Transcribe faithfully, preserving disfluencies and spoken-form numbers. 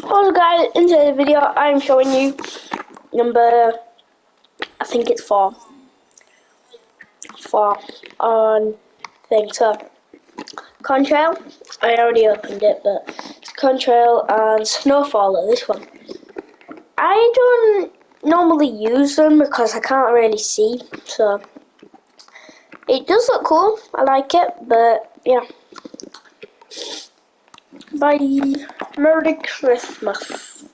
Also guys, in today's video I'm showing you number, I think it's four, four on thing. So, Contrail, I already opened it, but it's Contrail and Snowfaller, this one. I don't normally use them because I can't really see, so it does look cool, I like it, but yeah. Bye. Merry Christmas.